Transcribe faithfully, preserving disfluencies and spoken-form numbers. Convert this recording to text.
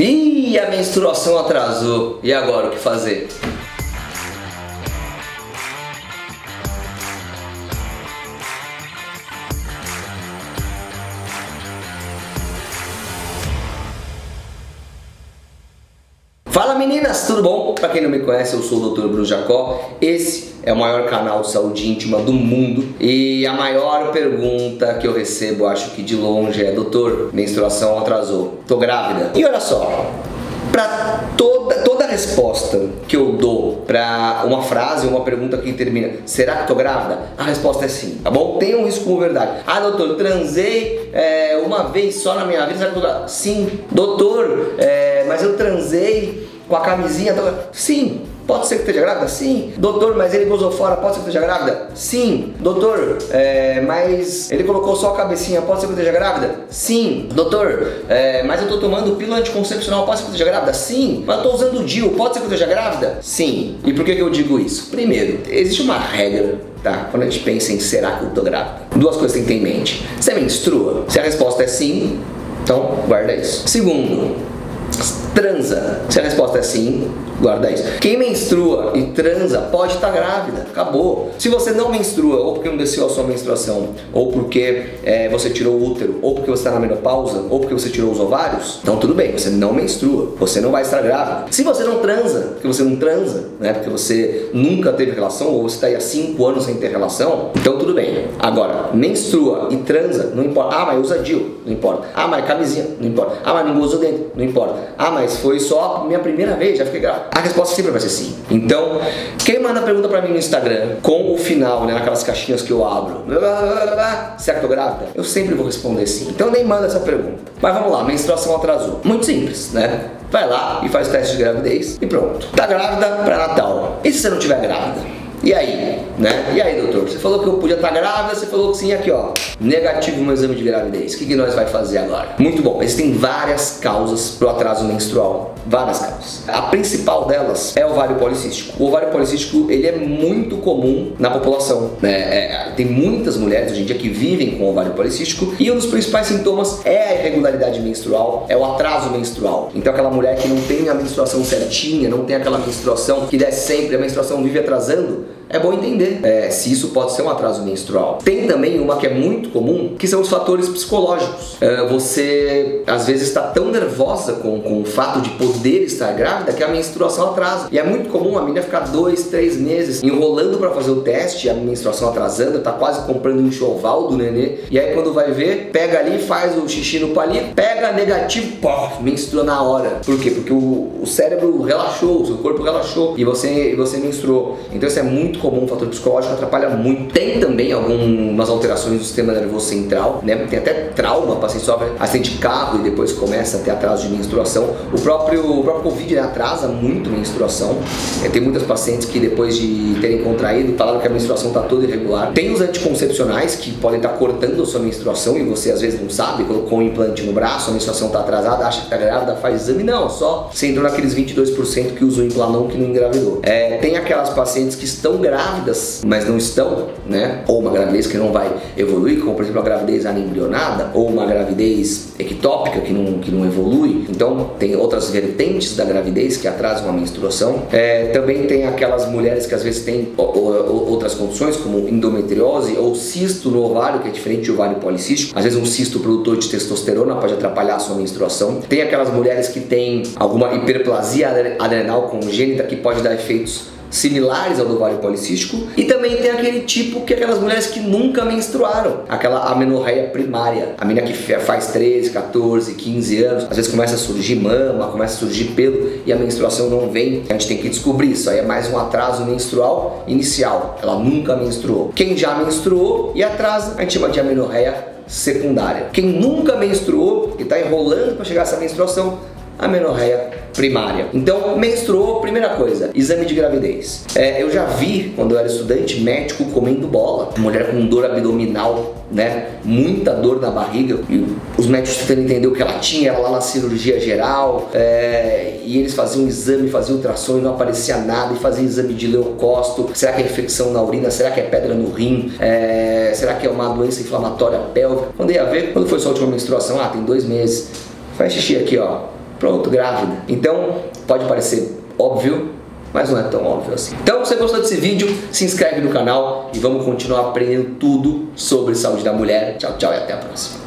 Ih, a menstruação atrasou. E agora, o que fazer? Fala meninas, tudo bom? Pra quem não me conhece, eu sou o doutor Bruno Jacó. Esse é o maior canal de saúde íntima do mundo. E a maior pergunta que eu recebo, acho que de longe, é: doutor, menstruação atrasou, tô grávida. E olha só, pra toda, toda resposta que eu dou pra uma frase ou uma pergunta que termina será que tô grávida? A resposta é sim, tá bom? Tem um risco como verdade. Ah, doutor, transei é, uma vez só na minha vida, será que eu tô grávida? Sim. Doutor, é, mas eu transei com a camisinha, tô... Sim. Pode ser que esteja grávida? Sim. Doutor, mas ele gozou fora, pode ser que esteja grávida? Sim. Doutor, é, mas ele colocou só a cabecinha, pode ser que esteja grávida? Sim. Doutor, é, mas eu tô tomando pílula anticoncepcional, pode ser que esteja grávida? Sim. Mas eu tô usando o D I U, pode ser que eu esteja grávida? Sim. E por que que eu digo isso? Primeiro, existe uma regra, tá? Quando a gente pensa em será que eu tô grávida, duas coisas tem que ter em mente. Você menstrua? Se a resposta é sim, então guarda isso. Segundo, transa? Se a resposta é sim, guarda isso. Quem menstrua e transa pode estar grávida, acabou. Se você não menstrua, ou porque não desceu a sua menstruação, ou porque é, você tirou o útero, ou porque você está na menopausa, ou porque você tirou os ovários, então tudo bem, você não menstrua, você não vai estar grávida. Se você não transa, porque você não transa, né, porque você nunca teve relação, ou você está aí há cinco anos sem ter relação, então tudo bem. Agora, menstrua e transa, não importa. Ah, mas usa D I U, não importa. Ah, mas camisinha, não importa. Ah, mas não usa dentro, não importa. Ah, mas foi só minha primeira vez, já fiquei grávida. A resposta sempre vai ser sim. Então, quem manda pergunta pra mim no Instagram, com o final, né, naquelas caixinhas que eu abro, blá, blá, blá, blá, blá, será que eu tô grávida? Eu sempre vou responder sim. Então nem manda essa pergunta. Mas vamos lá, menstruação atrasou. Muito simples, né? Vai lá e faz o teste de gravidez e pronto. Tá grávida pra Natal. E se você não tiver grávida? E aí, né? E aí, doutor? Você falou que eu podia estar grávida, você falou que sim, aqui ó, negativo no exame de gravidez. O que, que nós vai fazer agora? Muito bom, existem várias causas pro atraso menstrual. Várias causas. A principal delas é o ovário policístico. O ovário policístico, ele é muito comum na população, né? É, tem muitas mulheres hoje em dia que vivem com ovário policístico e um dos principais sintomas é a irregularidade menstrual, é o atraso menstrual. Então aquela mulher que não tem a menstruação certinha, não tem aquela menstruação que desce sempre, a menstruação vive atrasando, é bom entender é, se isso pode ser um atraso menstrual. Tem também uma que é muito comum, que são os fatores psicológicos. É, você, às vezes, está tão nervosa com, com o fato de poder estar grávida que a menstruação atrasa. E é muito comum a menina ficar dois, três meses enrolando para fazer o teste, a menstruação atrasando, tá quase comprando um enxoval do nenê. E aí, quando vai ver, pega ali, faz o xixi no palito, pega negativo, pô, menstrua na hora. Por quê? Porque o, o cérebro relaxou, o seu corpo relaxou e você, e você menstruou. Então, isso é muito comum, um fator psicológico atrapalha muito. Tem também algumas alterações do sistema nervoso central, né? Tem até trauma, o paciente sofre acidente de carro e depois começa a ter atraso de menstruação. O próprio, o próprio Covid, né, atrasa muito a menstruação. É, tem muitas pacientes que depois de terem contraído falaram que a menstruação está toda irregular. Tem os anticoncepcionais que podem estar cortando a sua menstruação e você às vezes não sabe, colocou um implante no braço, a menstruação está atrasada, acha que está grávida, faz exame, não, só você entrou naqueles vinte e dois por cento que usam o Implanon que não engravidou. É, tem aquelas pacientes que estão grávidas, mas não estão, né? Ou uma gravidez que não vai evoluir, como por exemplo a gravidez anembrionada, ou uma gravidez ectópica que não, que não evolui. Então tem outras vertentes da gravidez que atrasam a menstruação. É, também tem aquelas mulheres que às vezes têm o, o, outras condições, como endometriose ou cisto no ovário, que é diferente de ovário policístico. Às vezes um cisto produtor de testosterona pode atrapalhar a sua menstruação. Tem aquelas mulheres que têm alguma hiperplasia adrenal congênita que pode dar efeitos similares ao do ovário policístico. E também tem aquele tipo que é aquelas mulheres que nunca menstruaram, aquela amenorreia primária, a menina que faz treze, quatorze, quinze anos, às vezes começa a surgir mama, começa a surgir pelo e a menstruação não vem. A gente tem que descobrir, isso aí é mais um atraso menstrual inicial, ela nunca menstruou. Quem já menstruou e atrasa, a gente chama de amenorreia secundária. Quem nunca menstruou e está enrolando para chegar a essa menstruação, amenorreia primária. Então, menstruou, primeira coisa, exame de gravidez. É, eu já vi, quando eu era estudante, médico comendo bola, mulher com dor abdominal, né, muita dor na barriga, e os médicos tentando entender o que ela tinha, ela lá na cirurgia geral, é, e eles faziam exame, faziam ultrassom e não aparecia nada, e faziam exame de leucócito, será que é infecção na urina, será que é pedra no rim, é, será que é uma doença inflamatória pélvica? Quando ia ver, quando foi sua última menstruação? Ah, tem dois meses, faz xixi aqui, ó, pronto, grávida. Então, pode parecer óbvio, mas não é tão óbvio assim. Então, se você gostou desse vídeo, se inscreve no canal e vamos continuar aprendendo tudo sobre saúde da mulher. Tchau, tchau e até a próxima.